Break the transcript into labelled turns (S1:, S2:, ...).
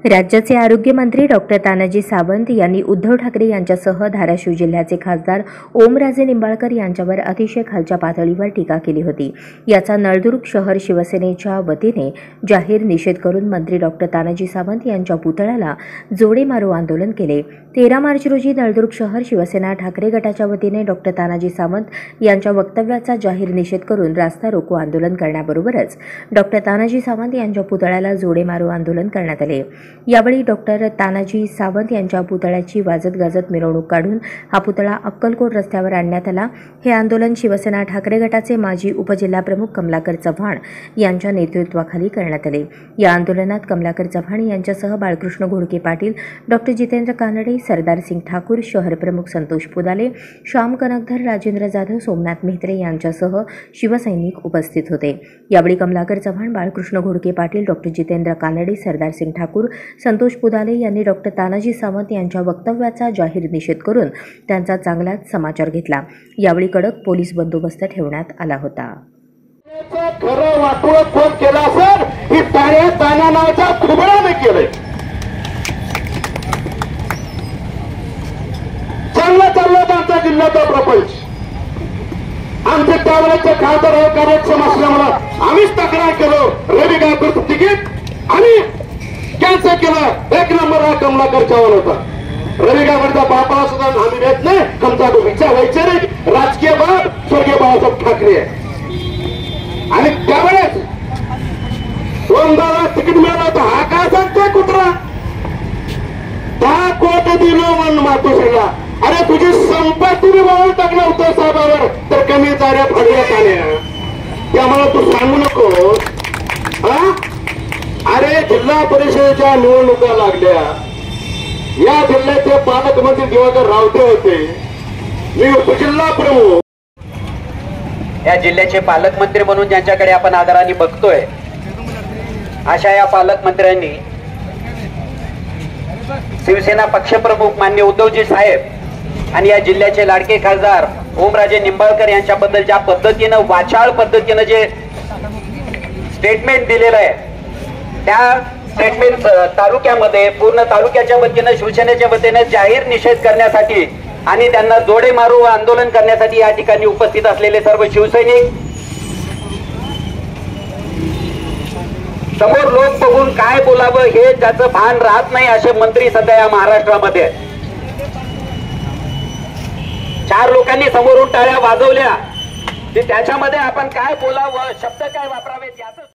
S1: राज्याचे आरोग्यमंत्री डॉक्टर तानाजी सावंत यांनी उद्धव ठाकरे यांच्यासह धाराशिव जिल्ह्याचे खासदार ओमराजे निंबाळकर यांच्यावर अतिशय खालच्या पातळीवर टीका केली होती। याचा नळदुर्ग शहर शिवसेनेच्या वतीने जाहीर निषेध करून मंत्री डॉक्टर तानाजी सावंत यांच्या पुतळ्याला जोडे मारो आंदोलन केले। 13 मार्च रोजी नळदुर्ग शहर शिवसेना ठाकरे गटाच्या वतीने डॉक्टर तानाजी सावंत यांच्या वक्तव्याचा जाहीर निषेध करून रास्ता रोको आंदोलन करण्याबरोबरच डॉक्टर तानाजी सावंत यांच्या पुतळ्याला जोडे मारो आंदोलन करण्यात आले। यावेळी डॉक्टर तानाजी सावंत यांच्या पुतळ्याची वाजत गाजत मिरवणूक काढून हा पुतळा अक्कलकोट रस्त्यावर आणण्यात आला। हे आंदोलन शिवसेना ठाकरे गटाचे माजी उपजिल्हाप्रमुख कमलाकर चव्हाण यांच्या नेतृत्वाखाली करण्यात आले। या आंदोलनात कमलाकर चव्हाण यांच्यासह बाळकृष्ण घोडके पाटील, डॉक्टर जितेंद्र कानडे, सरदार सिंग ठाकूर, शहर प्रमुख संतोष पुदाले, श्याम कनकधर, राजेंद्र जाधव, सोमनाथ मेहत्रे यांच्यासह शिवसैनिक उपस्थित होते। यावेळी कमलाकर चव्हाण, बाळकृष्ण घोडके पाटील, डॉक्टर जितेंद्र कानडे, सरदार सिंग ठाकूर, संतोष पुदाले यांनी डॉक्टर तानाजी सावंत यांच्या वक्तव्याचा जाहीर निषेध करून त्यांचा चांगलाच समाचार घेतला। यावेळी कडक पोलीस बंदोबस्त ठेवण्यात आला होता।
S2: खरं वाटोळ कोण केलं असेल ही ताऱ्या ताना नावाच्या खुबळाने केलंय। चालला आमचा जिल्ह्याचा प्रपंच। आमचे त्यावेळेचे खासदार हे कार्यक्षम असल्यामुळे आम्हीच तक्रार केलो, रवी गायकवाड तिकीट आणि कॅन्सल केलं। 1 नंबर हा कमलाकर चव्हाण होता। रवी गायकवाडचा बापाला सुद्धा आम्ही देत नाही, आमचा तो विचार वैचारिक राजकीय बाब स्वर्गीय बाळासाहेब ठाकरे आहे। आणि त्यावेळेस 2 तिकीट मिळालं होतं। हा काय सांगतोय कुत्रा 10 कोटी दिलो म्हणून मातोश्रीला। अरे तुझी संपत्ती वाळून टाकलं होतं साहेबावर, तर कमी चाऱ्या फाडण्यात आल्या। त्यामुळे तू सांगू नको। अरे जिल्हा परिषदेच्या निवडणुका लागल्या, या जिल्ह्याचे पालकमंत्री दिवाकर रावते होते, मी उपजिल्हा प्रमुख।
S3: या जिल्ह्याचे पालकमंत्री म्हणून ज्यांच्याकडे आपण आदराने बघतोय, अशा या पालकमंत्र्यांनी शिवसेना पक्षप्रमुख मान्य उद्धवजी साहेब आणि या जिल्ह्याचे लाडके खासदार ओमराजे निंबाळकर यांच्याबद्दल ज्या पद्धतीनं वाचाळ पद्धतीनं जे स्टेटमेंट दिलेलं आहे, त्या स्टेटमेंट तालुक्यामध्ये पूर्ण तालुक्याच्या वतीनं शिवसेनेच्या वतीने जाहीर निषेध करण्यासाठी आणि त्यांना जोडे मारू आंदोलन करण्यासाठी या ठिकाणी उपस्थित असलेले सर्व शिवसैनिक, समोर लोक बघून काय बोलावं हे त्याचं भान राहत नाही असे मंत्री सध्या या महाराष्ट्रामध्ये। 4 लोकांनी समोरून टाळ्या वाजवल्या, त्याच्यामध्ये आपण काय बोलावं, शब्द काय वापरावेत याचं